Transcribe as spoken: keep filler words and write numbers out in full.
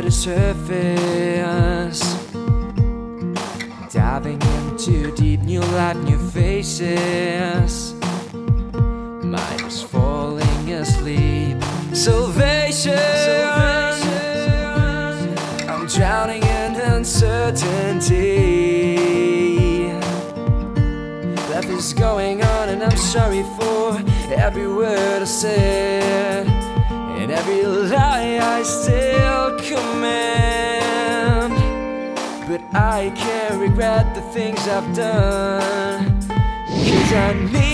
the surface, diving into deep, new life, new faces. Mind is falling asleep. Salvation, Salvation. I'm drowning in uncertainty. Life is going on and I'm sorry for every word I said and every lie I still command. But I can't regret the things I've done, 'cause I need